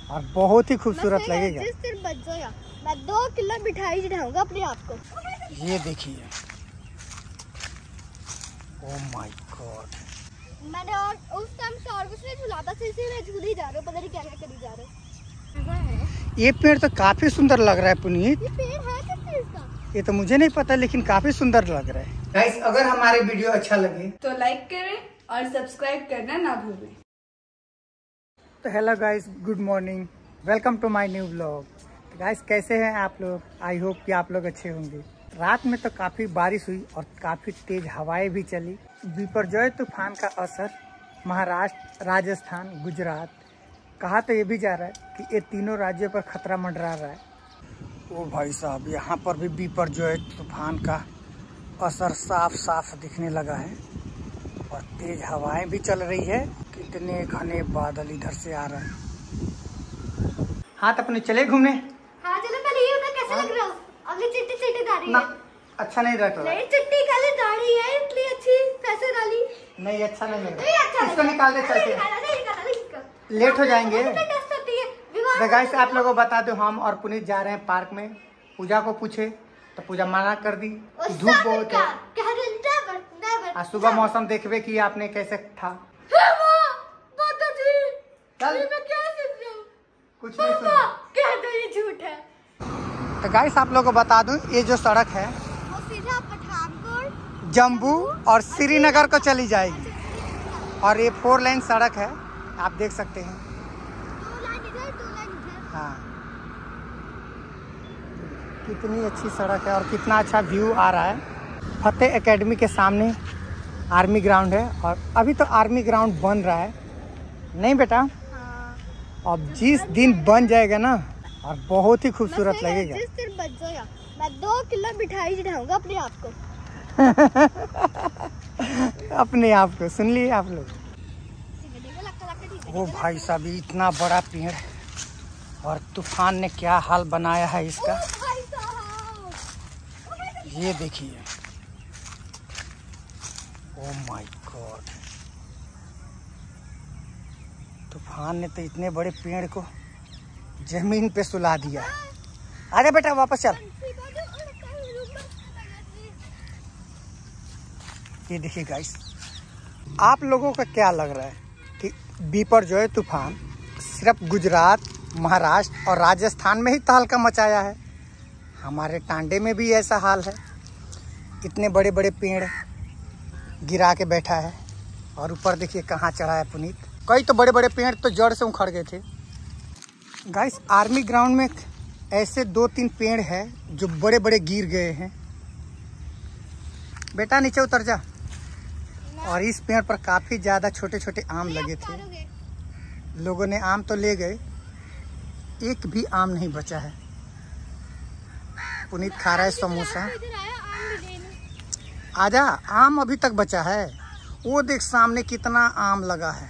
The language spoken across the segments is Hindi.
और बहुत ही खूबसूरत लगेगा। जिस दिन बच जाएगा मैं 2 किलो मिठाई चढ़ाऊंगा अपने आप को। ये देखिए, ओह माय गॉड। मैंने और उस टाइम से और कुछ नहीं झूला था, सिर्फ मैं झूल ही जा रहा हूँ, पता नहीं क्या क्या करी जा रहा हूँ। ये पेड़ तो काफी सुंदर लग रहा है पुनीत। ये पेड़ है किस चीज का? ये तो मुझे नहीं पता, लेकिन काफी सुंदर लग रहा है। गाइस, अगर हमारे वीडियो अच्छा लगे तो लाइक करें और सब्सक्राइब करना ना भूलें। तो hello guys, good morning, welcome to my new vlog. तो गाइस, कैसे हैं आप लोग? आई होप कि आप लोग अच्छे होंगे। रात में तो काफ़ी बारिश हुई और काफ़ी तेज हवाएं भी चली। बिपरजॉय तूफान का असर महाराष्ट्र, राजस्थान, गुजरात, कहा तो ये भी जा रहा है कि ये तीनों राज्यों पर खतरा मंडरा रहा है। ओ भाई साहब, यहाँ पर भी बिपरजॉय तूफान का असर साफ साफ दिखने लगा है और तेज हवाएं भी चल रही है। कितने घने बादल इधर से आ रहे हैं। हाँ, तो अपने चले घूमने। हाँ चलो, पहले ये बता कैसा लग रहा है? अगली चिट्टी दाढ़ी ना, है। अच्छा नहीं लग रहा। नहीं, चिट्टी खाली दाढ़ी है इसलिए अच्छी कैसे डाली? नहीं, अच्छा नहीं लग नहीं रहा। अच्छा इसको निकाल दे, चलते हैं। लेट हो जाएंगे। तो गाइस, आप लोगों को बता दो, हम और पुनीत जा रहे हैं पार्क में। पूजा को पूछे तो पूजा मना कर दी, धूप बहुत है। आज सुबह मौसम देखबे कि आपने कैसे था। चल, कुछ नहीं सुना। ये झूठ है। तो गाइस, आप लोगों को बता दूं, ये जो सड़क है वो सीधा पठानकोट, जम्मू और श्रीनगर को चली जाएगी और ये 4 लेन सड़क है, आप देख सकते हैं। 2 लाइन इधर 2 लाइन इधर। हाँ, कितनी अच्छी सड़क है और कितना अच्छा व्यू आ रहा है। फतेह एकेडमी के सामने आर्मी ग्राउंड है और अभी तो आर्मी ग्राउंड बन रहा है, नहीं बेटा? हाँ। अब जिस दिन बन जाएगा ना, और बहुत ही खूबसूरत लगेगा। जिस दिन बच जाएगा मैं 2 किलो मिठाई चढ़ाऊंगा अपने आप को। अपने आप को, सुन लिए आप लोग? वो भाई साहब, इतना बड़ा पेड़ और तूफान ने क्या हाल बनाया है इसका। ये देखिए, ओह माय गॉड। तूफान ने तो इतने बड़े पेड़ को जमीन पे सुला दिया। आजा बेटा, वापस चल। ये देखिए गाइस, आप लोगों का क्या लग रहा है कि बिपरजॉय तूफान सिर्फ गुजरात, महाराष्ट्र और राजस्थान में ही तहलका मचाया है? हमारे टांडे में भी ऐसा हाल है। इतने बड़े बड़े पेड़ गिरा के बैठा है और ऊपर देखिए कहाँ चढ़ा है पुनीत। कई तो बड़े बड़े पेड़ तो जड़ से उखड़ गए थे। गाइस, आर्मी ग्राउंड में ऐसे 2-3 पेड़ है जो बड़े बड़े गिर गए हैं। बेटा नीचे उतर जा। और इस पेड़ पर काफी ज्यादा छोटे छोटे आम लगे थे। लोगों ने आम तो ले गए, एक भी आम नहीं बचा है। पुनीत खा रहा है समोसा। आजा, आम अभी तक बचा है। वो देख सामने कितना आम लगा है।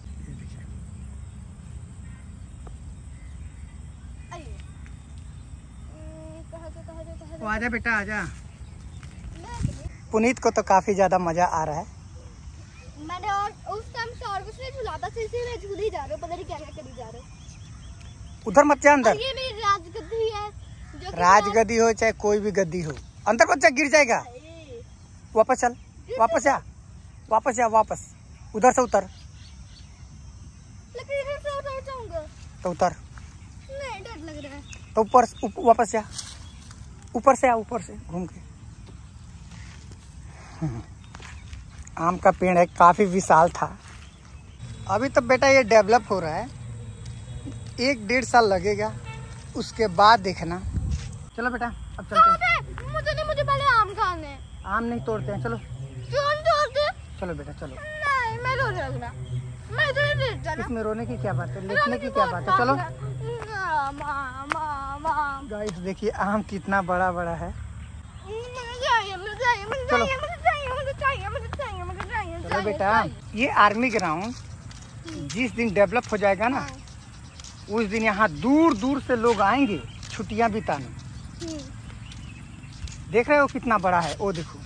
आजा बेटा, आजा। पुनीत को तो काफी ज्यादा मजा आ रहा है। मैंने और उस टाइम से और कुछ नहीं झूला था, सिर्फ मैं झूल ही जा रहा हूँ, पता नहीं क्या क्या करी जा रहा हूँ। उधर मत जा अंदर। ये मेरी राजगद्दी है। जो राजगद्दी हो चाहे कोई भी गद्दी हो, अंदर मत जा, गिर जाएगा। वापस चल, वापस जा, वापस जा, वापस उधर से उतर। लेकिन इधर से उतर जाऊंगा तो उतर। नहीं, डर लग रहा है। तो ऊपर वापस जा, ऊपर से आ, ऊपर से घूम के। आम का पेड़ है, काफी विशाल था। अभी तो बेटा ये डेवलप हो रहा है, 1-1.5 साल लगेगा, उसके बाद देखना। चलो बेटा, अब चलते हैं। मुझे पहले आम खाने हैं। आम नहीं तोड़ते हैं, चलो। क्यों तोड़ते? चलो बेटा, चलो। नहीं, मैं रो रहा, मैं तो नहीं जाना। इसमें रोने की क्या बात है, लेटने की क्या बात है? चलो गाइस, देखिए आम कितना बड़ा बड़ा है। चलो बेटा, ये आर्मी ग्राउंड जिस दिन डेवलप हो जाएगा ना, उस दिन यहाँ दूर दूर से लोग आएंगे छुट्टियां बिताने। देख रहे हो कितना बड़ा है, वो देखो।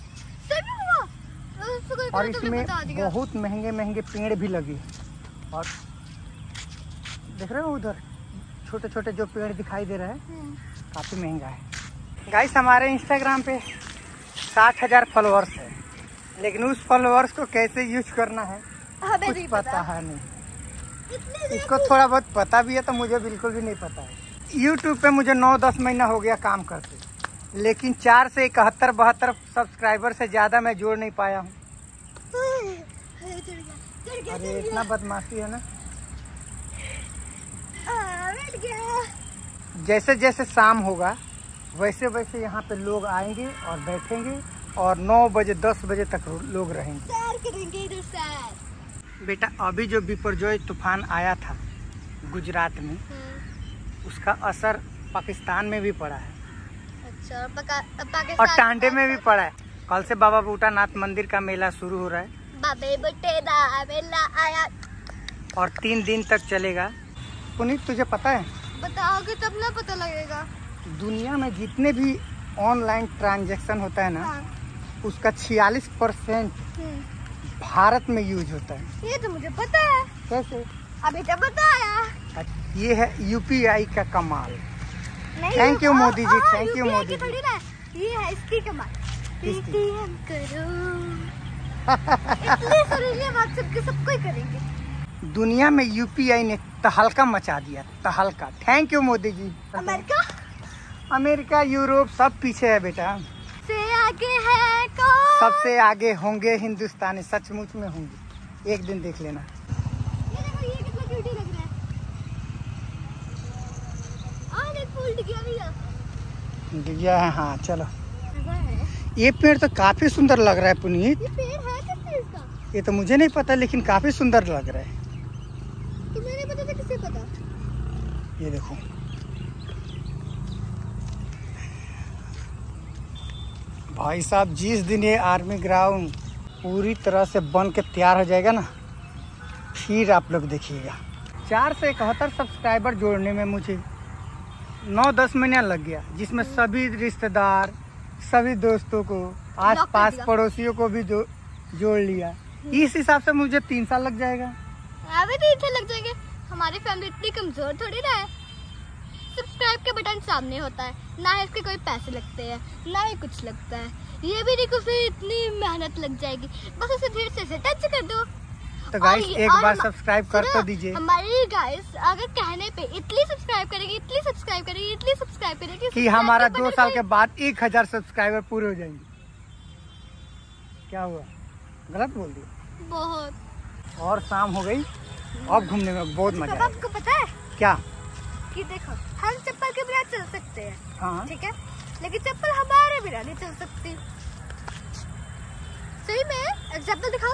और इसमें बहुत महंगे महंगे पेड़ भी लगे और देख रहे हो उधर छोटे छोटे जो पेड़ दिखाई दे रहे हैं काफी महंगा है। गाइस हमारे इंस्टाग्राम पे 60,000 फॉलोअर्स है, लेकिन उस फॉलोअर्स को कैसे यूज करना है कुछ पता है नहीं। इसको थोड़ा बहुत पता भी है तो मुझे बिल्कुल भी नहीं पता है। यूट्यूब पे मुझे 9-10 महीना हो गया काम करते, लेकिन 4 से 71-72 सब्सक्राइबर से ज्यादा मैं जोड़ नहीं पाया हूँ। अरे इतना बदमाशी है ना। जैसे जैसे शाम होगा वैसे वैसे यहाँ पे लोग आएंगे और बैठेंगे और 9 बजे 10 बजे तक लोग रहेंगे। बेटा अभी जो बिपरजॉय तूफान आया था गुजरात में, उसका असर पाकिस्तान में भी पड़ा है। अच्छा, पाकिस्तान और टांडे में भी पड़ा है। कल से बाबा बूटानाथ मंदिर का मेला शुरू हो रहा है। बाबे बूटेदा मेला आया और 3 दिन तक चलेगा। पुनीत तुझे पता है? बताओगे तब ना पता लगेगा। दुनिया में जितने भी ऑनलाइन ट्रांजैक्शन होता है ना, उसका 46% भारत में यूज होता है। ये तो मुझे पता है। कैसे? अभी तो बताया। ये है यूपीआई का कमाल। Thank you Modi ji, thank you Modi ji. ये है इसकी कमाल। किसकी? पेटीएम करो। इतनी सुरीली बात सबको ही करेंगे। दुनिया में यूपीआई ने तहलका मचा दिया, तहलका। Thank you Modi ji. America Europe सब पीछे है बेटा। से आगे है कौन? सबसे आगे होंगे हिंदुस्तानी, सचमुच में होंगे। एक दिन देख लेना। ये देखो ये कितना क्यूटी लग रहा है। एक फूल दिखा दिया है। हाँ चलो। ये पेड़ तो काफी सुंदर लग रहा है पुनीत। ये पेड़ है किस चीज का? ये तो मुझे नहीं पता, लेकिन काफी सुंदर लग रहा है। तुम्हें नहीं पता तो किसे पता? ये देखो भाई साहब, जिस दिन ये आर्मी ग्राउंड पूरी तरह से बन के तैयार हो जाएगा ना, फिर आप लोग देखिएगा। 4 से 71 सब्सक्राइबर जोड़ने में मुझे 9-10 महीना लग गया, जिसमें सभी रिश्तेदार, सभी दोस्तों को, आस पास पड़ोसियों को भी जोड़ लिया। इस हिसाब से मुझे 3 साल लग जाएगा। अभी 3 साल लग जाएंगे। हमारी फैमिली इतनी कमजोर थोड़ी ना है। सब्सक्राइब का बटन सामने होता है, ना इसके कोई पैसे लगते हैं, ना ही कुछ लगता है। ये भी नहीं कुछ इतनी मेहनत लग जाएगी, बस उसे धीरे से टच कर दो। तो गाइस एक बार सब्सक्राइब कर तो दीजिए। हमारी गाइस अगर कहने पे इतनी सब्सक्राइब करेगी, इतनी सब्सक्राइब करेगी, इतनी सब्सक्राइब करेगी कि हमारा 2 साल के बाद 1000 सब्सक्राइबर पूरे हो जाएंगे। क्या हुआ? गलत बोल दिया? बहुत। और शाम हो गई, अब घूमने में बहुत मजा आया। आपको पता है क्या? कि देखो हम चप्पल के बिना चल सकते हैं, हाँ ठीक है, लेकिन चप्पल हमारे बिना नहीं चल सकती। सही में एग्जाम्पल दिखाओ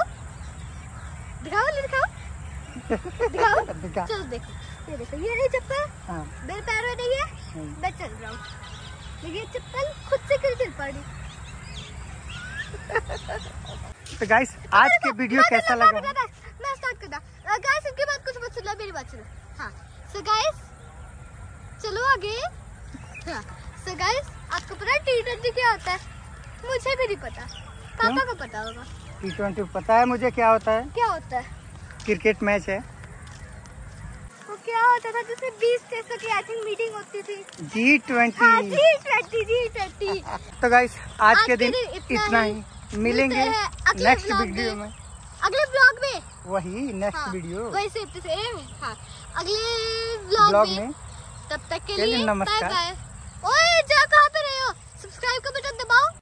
दिखा। चलो देखो, ये देखो, ये नहीं चप्पल, हाँ। मेरे पैर में नहीं है, मैं चल रहा हूँ, लेकिन ये चप्पल खुद से क्यों चल पड़ी? तो गाइस आज के वीडियो कैसा लगा? मैं स्टार्ट करता। गाइस इनकी बात कुछ मत सुनो, मेरी बात सुनो। हाँ सो गाइस चलो आगे। हाँ सो गाइस आपको पता है T20 क्या होता है? मुझे भी नहीं पता, पापा को पता होगा। T20 पता है मुझे क्या होता है। क्या होता है? क्रिकेट मैच है। वो क्या होता था जिसमें 20 देशों की आई थिंक मीटिंग होती थी? G20। हाँ, G20। तो गाइस आज के दिन इतना ही। मिलेंगे नेक्स्ट वीडियो में, अगले ब्लॉग में। वही नेक्स्ट वीडियो वैसे हाँ अगले ब्लॉग में। तब तक के लिए नमस्कार। Bye bye. ओए जा कहाँ पे?